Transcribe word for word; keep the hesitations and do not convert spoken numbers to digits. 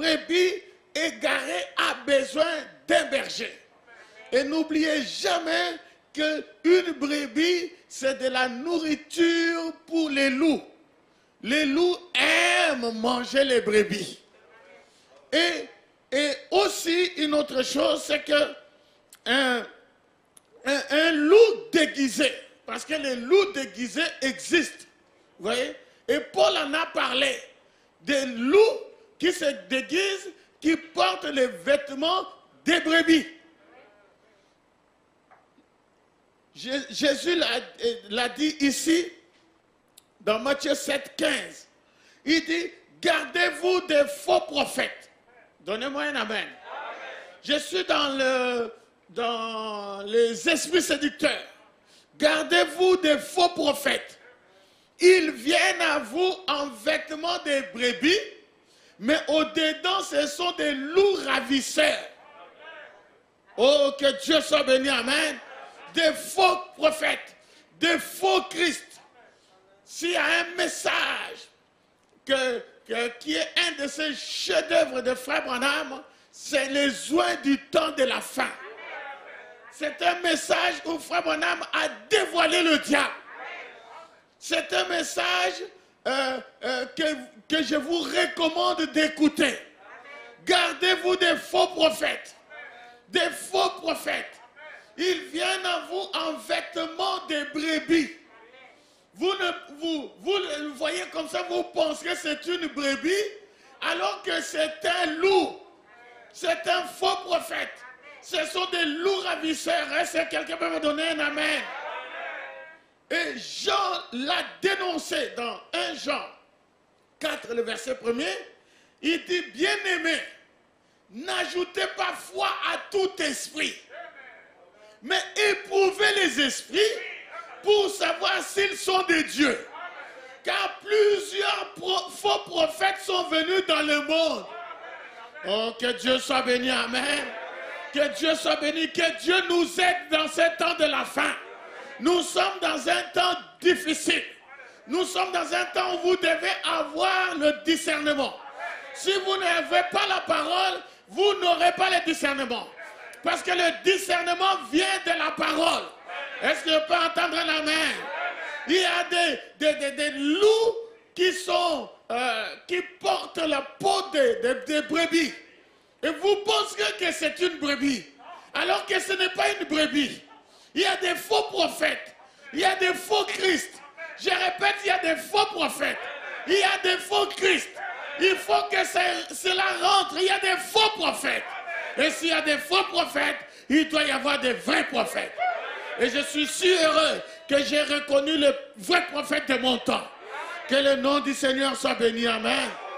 brebis égarée a besoin d'un berger. Et n'oubliez jamais qu'une brebis, c'est de la nourriture pour les loups. Les loups aiment manger les brebis. Et, et aussi, une autre chose, c'est que un, un, un loup déguisé, parce que les loups déguisés existent, vous voyez? Et Paul en a parlé, des loups qui se déguisent, qui portent les vêtements des brebis. Jésus l'a dit ici, dans Matthieu sept, quinze. Il dit, gardez-vous des faux prophètes. Donnez-moi un amen. Amen. Je suis dans, le, dans les esprits séducteurs. Gardez-vous des faux prophètes. Ils viennent à vous en vêtements de brebis, mais au-dedans, ce sont des loups ravisseurs. Oh, que Dieu soit béni, amen. Des faux prophètes, des faux Christ. S'il y a un message que, que, qui est un de ces chefs-d'œuvre de Frère Branham, c'est les oins du temps de la fin. C'est un message où Frère Branham a dévoilé le diable. C'est un message euh, euh, que, que je vous recommande d'écouter. Gardez-vous des faux prophètes. Des faux prophètes. Ils viennent à vous en vêtements de brebis. Vous, ne, vous, vous le voyez comme ça, vous pensez que c'est une brebis, alors que c'est un loup. C'est un faux prophète. Ce sont des loups ravisseurs. Est-ce que quelqu'un peut me donner un amen? Et Jean l'a dénoncé dans un Jean quatre, le verset premier. Il dit, bien-aimés, n'ajoutez pas foi à tout esprit, mais éprouvez les esprits pour savoir s'ils sont de Dieu. Car plusieurs pro faux prophètes sont venus dans le monde. Oh, que Dieu soit béni, amen. Que Dieu soit béni, que Dieu nous aide dans ce temps de la fin. Nous sommes dans un temps difficile. Nous sommes dans un temps où vous devez avoir le discernement. Si vous n'avez pas la parole, vous n'aurez pas le discernement. Parce que le discernement vient de la parole. Est-ce que je peux entendre un amen? Il y a des, des, des, des loups qui, sont, euh, qui portent la peau des de, de brebis. Et vous pensez que c'est une brebis, alors que ce n'est pas une brebis. Il y a des faux prophètes. Il y a des faux Christ. Je répète, il y a des faux prophètes. Il y a des faux Christ. Il faut que cela rentre. Il y a des faux prophètes. Et s'il y a des faux prophètes, il doit y avoir des vrais prophètes. Et je suis si heureux que j'ai reconnu le vrai prophète de mon temps. Que le nom du Seigneur soit béni. Amen.